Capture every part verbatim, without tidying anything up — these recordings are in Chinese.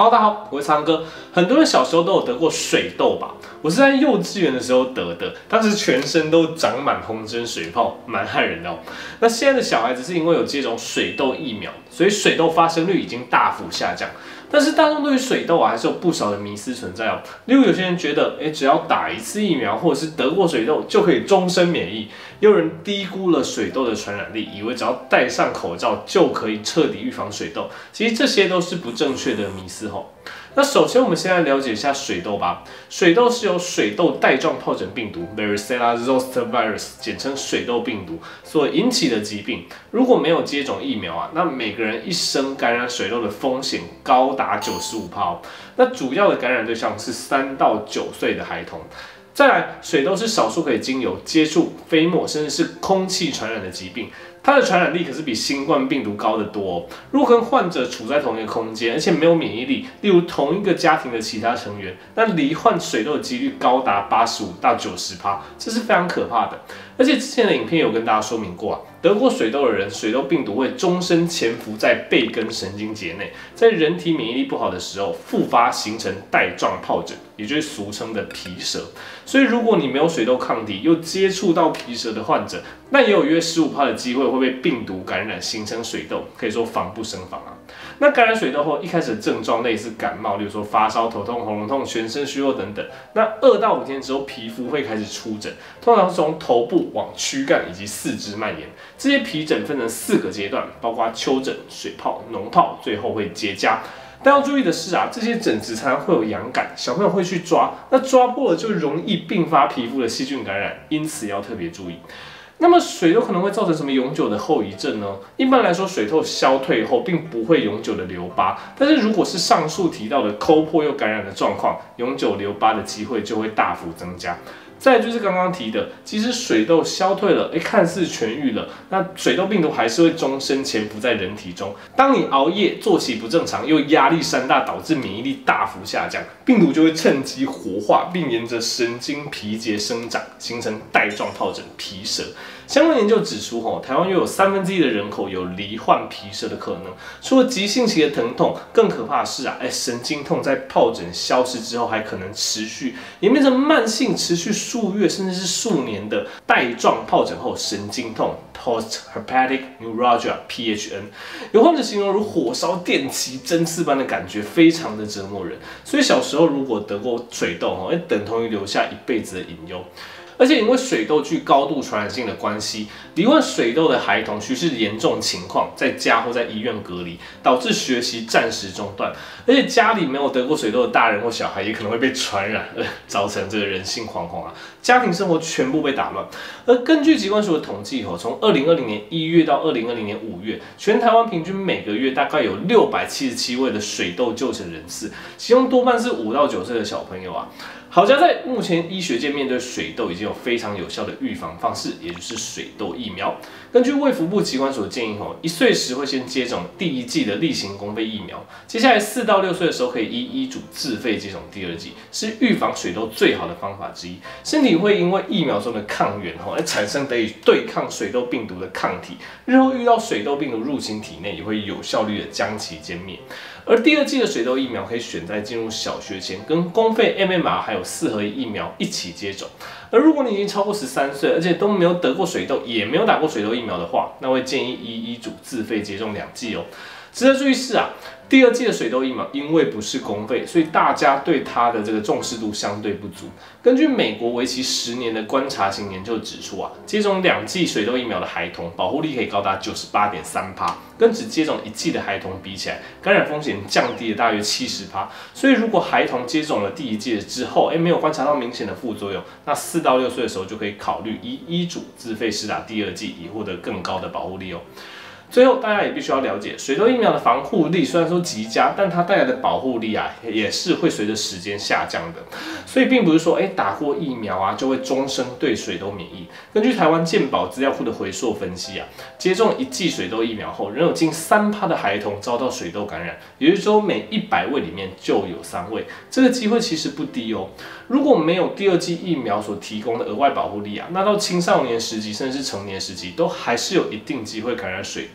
Hello， 大家好，我是苍哥。很多人小时候都有得过水痘吧？我是在幼稚园的时候得的，当时全身都长满红针水泡，蛮害人的哦。那现在的小孩子是因为有接种水痘疫苗，所以水痘发生率已经大幅下降。但是大众对于水痘啊，还是有不少的迷思存在哦。例如有些人觉得，哎，只要打一次疫苗，或者是得过水痘就可以终身免疫；也有人低估了水痘的传染力，以为只要戴上口罩就可以彻底预防水痘。其实这些都是不正确的迷思吼。那首先，我们先来了解一下水痘吧。水痘是由水痘带状疱疹病毒 （Varicella zoster virus） 简称水痘病毒所引起的疾病。如果没有接种疫苗啊，那每个人一生感染水痘的风险高达 百分之九十五 哦。那主要的感染对象是三到九岁的孩童。再来，水痘是少数可以经由接触、飞沫甚至是空气传染的疾病。它的传染力可是比新冠病毒高得多哦。如果跟患者处在同一个空间，而且没有免疫力，例如同一个家庭的其他成员，那罹患水痘的几率高达 百分之八十五到九十，这是非常可怕的。而且之前的影片有跟大家说明过啊，得过水痘的人，水痘病毒会终身潜伏在背根神经节内，在人体免疫力不好的时候复发，形成带状疱疹，也就是俗称的皮蛇。所以如果你没有水痘抗体，又接触到皮蛇的患者，那也有约 百分之十五 的机会会被病毒感染，形成水痘，可以说防不胜防啊。那感染水痘后，一开始的症状类似感冒，例如说发烧、头痛、喉咙痛、全身虚弱等等。那二到五天之后，皮肤会开始出疹，通常是从头部往躯干以及四肢蔓延。这些皮疹分成四个阶段，包括丘疹、水泡、脓泡，最后会结痂。但要注意的是啊，这些疹子常常会有痒感，小朋友会去抓，那抓破了就容易并发皮肤的细菌感染，因此要特别注意。那么水痘可能会造成什么永久的后遗症呢？一般来说，水痘消退后并不会永久的留疤，但是如果是上述提到的抠破又感染的状况，永久留疤的机会就会大幅增加。再来就是刚刚提的，即使水痘消退了，哎，看似痊愈了，那水痘病毒还是会终身潜伏在人体中。当你熬夜、作息不正常，又压力山大，导致免疫力大幅下降，病毒就会趁机活化，并沿着神经皮节生长，形成带状疱疹皮蛇。相关研究指出，吼，台湾约有三分之一的人口有罹患皮蛇的可能。除了急性期的疼痛，更可怕的是啊，哎，神经痛在疱疹消失之后还可能持续，演变成慢性、持续数月甚至是数年的带状疱疹后神经痛 （Post-herpetic neuralgia，P H N）。有患者形容如火烧电击、针刺般的感觉，非常的折磨人。所以小时候如果得过水痘，吼，等同于留下一辈子的隐忧。而且因为水痘具高度传染性的关系，罹患水痘的孩童需是严重情况，在家或在医院隔离，导致学习暂时中断。而且家里没有得过水痘的大人或小孩也可能会被传染，呃，造成这个人心惶惶啊，家庭生活全部被打乱。而根据疾管署的统计，从二零二零年一月到二零二零年五月，全台湾平均每个月大概有六百七十七位的水痘就诊人次，其中多半是五到九岁的小朋友啊。好在在目前医学界面对水痘已经有非常有效的预防方式，也就是水痘疫苗。根据卫福部疾管署的建议，一岁时会先接种第一剂的例行公费疫苗，接下来四到六岁的时候可以依医嘱自费接种第二剂，是预防水痘最好的方法之一。身体会因为疫苗中的抗原而产生得以对抗水痘病毒的抗体，日后遇到水痘病毒入侵体内，也会有效率的将其歼灭。而第二剂的水痘疫苗可以选在进入小学前，跟公费 M M R 还有四合一疫苗一起接种。而如果你已经超过十三岁，而且都没有得过水痘，也没有打过水痘疫苗的话，那会建议依医嘱自费接种两剂哦。值得注意是啊，第二剂的水痘疫苗因为不是公费，所以大家对它的这个重视度相对不足。根据美国为期十年的观察型研究指出啊，接种两剂水痘疫苗的孩童保护力可以高达 百分之九十八点三， 跟只接种一剂的孩童比起来，感染风险降低了大约 百分之七十。所以如果孩童接种了第一剂之后，哎，没有观察到明显的副作用，那四到六岁的时候就可以考虑依医嘱自费施打第二剂，以获得更高的保护力哦。最后，大家也必须要了解，水痘疫苗的防护力虽然说极佳，但它带来的保护力啊，也是会随着时间下降的。所以，并不是说，哎，打过疫苗啊，就会终身对水痘免疫。根据台湾健保资料库的回溯分析啊，接种一剂水痘疫苗后，仍有近 百分之三 的孩童遭到水痘感染，也就是说，每一百位里面就有三位，这个机会其实不低哦。如果没有第二剂疫苗所提供的额外保护力啊，那到青少年时期甚至是成年时期，都还是有一定机会感染水痘。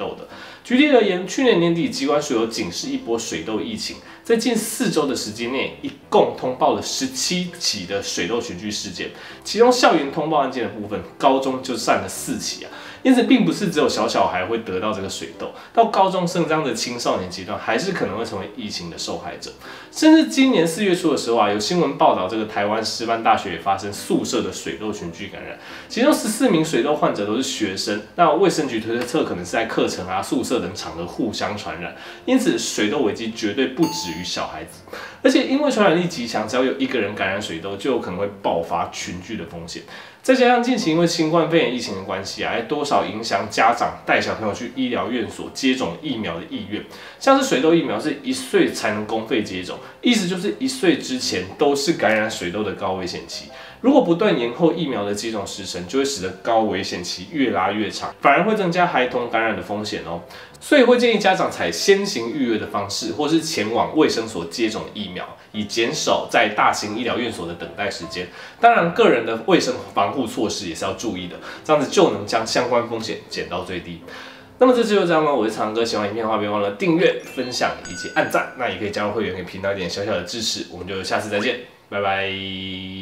痘的。举例而言，去年年底疾管署有警示一波水痘疫情，在近四周的时间内，一共通报了十七起的水痘群聚事件，其中校园通报案件的部分，高中就占了四起啊。因此，并不是只有小小孩会得到这个水痘，到高中生这样的青少年阶段，还是可能会成为疫情的受害者。甚至今年四月初的时候啊，有新闻报道，这个台湾师范大学也发生宿舍的水痘群聚感染，其中十四名水痘患者都是学生。那卫生局推测，可能是在课程啊、宿舍等场合互相传染。因此，水痘危机绝对不止于小孩子，而且因为传染力极强，只要有一个人感染水痘，就有可能会爆发群聚的风险。再加上近期因为新冠肺炎疫情的关系啊，还多少影响家长带小朋友去医疗院所接种疫苗的意愿。像是水痘疫苗是一岁才能公费接种，意思就是一岁之前都是感染水痘的高危险期。如果不断延后疫苗的接种时程，就会使得高危险期越拉越长，反而会增加孩童感染的风险哦。所以会建议家长采先行预约的方式，或是前往卫生所接种疫苗，以减少在大型医疗院所的等待时间。当然，个人的卫生防护措施也是要注意的，这样子就能将相关风险减到最低。那么这次就这样了，我是长哥，喜欢影片的话别忘了订阅、分享以及按赞，那也可以加入会员给频道一点小小的支持。我们就下次再见，拜拜。